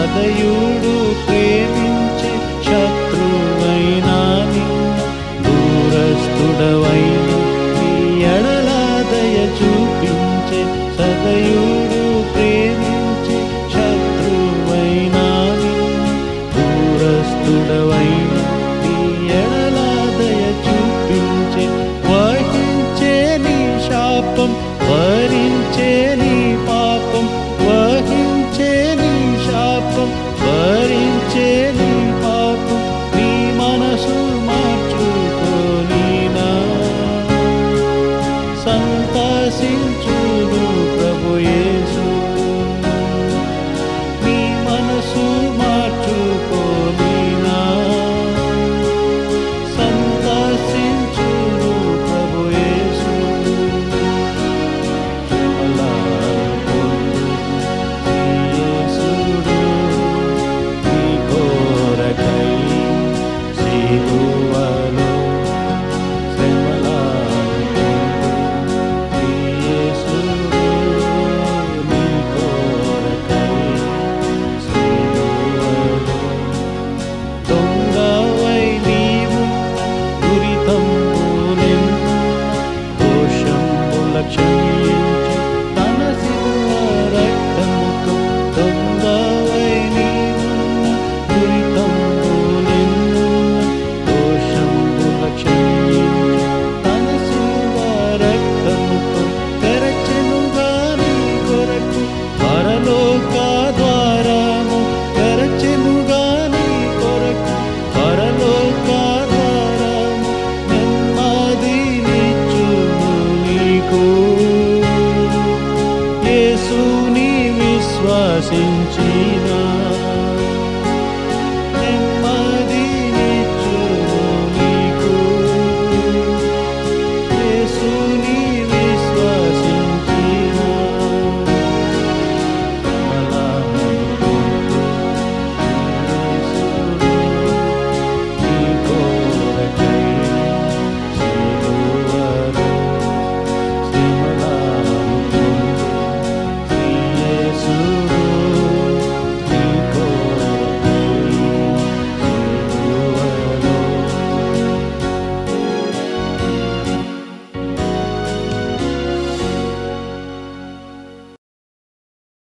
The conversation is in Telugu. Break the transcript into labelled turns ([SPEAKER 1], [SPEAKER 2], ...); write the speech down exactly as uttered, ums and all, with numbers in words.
[SPEAKER 1] సదయుడు ప్రేమించే శత్రువైనా దూరస్తుడవైన నీ ఎడల దయ చూపించే సదయుడు ప్రేమించే శత్రువైనా దూరస్తుడవైన నీ ఎడల దయ చూపించే వహించే నీ శాపం భరించే నీ పాపం వహించే నీ శాపం భరించే నీ పాపం నీ మనసు మార్చుకోనినా సంతసించును ప్రభు యేసు నీ మనసు మార్చుకోనినా సంతసించును ప్రభు యేసు యేసుడు నీ కోరకై సిలువలో శ్రమలను యేసుడు నీ కోరకై సిలువలో దొంగవై నీవు దురితంబులెన్నో దోషంబుల క్షమించి తన సిలువ రక్తముతో దొంగవై నీవు దురితంబులెన్నో దోషంబుల క్షమించి తన సిలువ రక్తముతో తెరచెనుగా నీ కొరకు పరలోక ద్వారము తెరచెనుగా నీ కొరకు పరలోక ద్వారము నెమ్మదినిచ్చును నీకు యేసుని విశ్వసించిన